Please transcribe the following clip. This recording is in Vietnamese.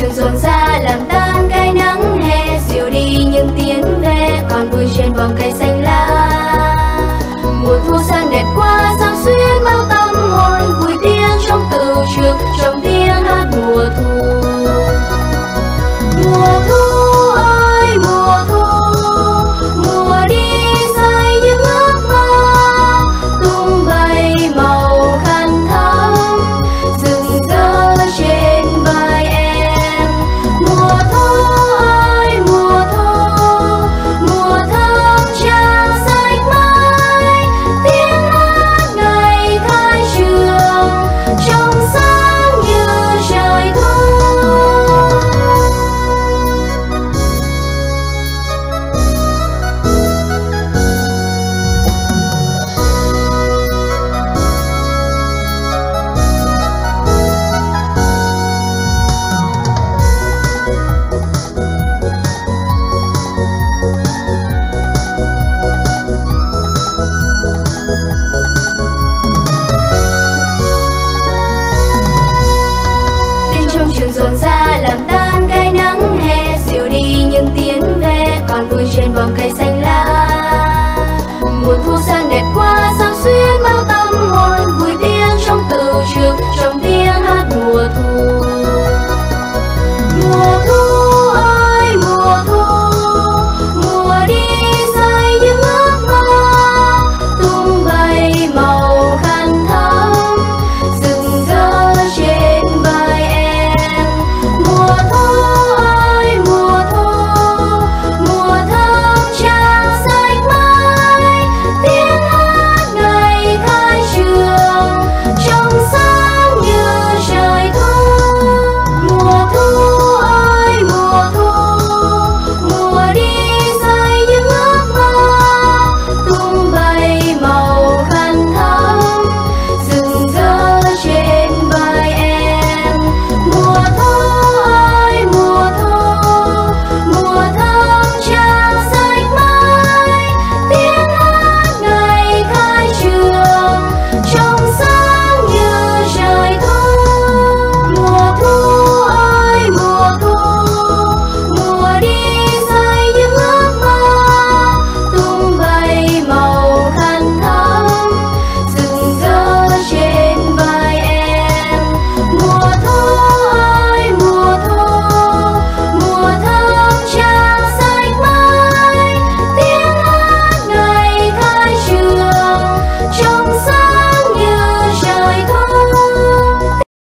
trường rộn ra làm tan cái nắng hè, dịu đi những tiếng ve còn vui trên vòng cây xanh lá. Mùa thu sang đẹp quá sao xuyên bao tâm hồn, vui tiếng trong tựu trường, trong tiếng hát mùa thu. Mùa thu ơi mùa thu, mùa đi say những ước mơ, tung bay màu khăn thắm rực rỡ trên vai em. Mùa thu ơi mùa thu, mùa thơm trao xanh mãi, tiếng hát ngày khai trường trong sáng như trời thu. Trong trường rộn ra làm tan cái nắng hè, dịu đi những tiếng ve còn vui trên vòng cây xanh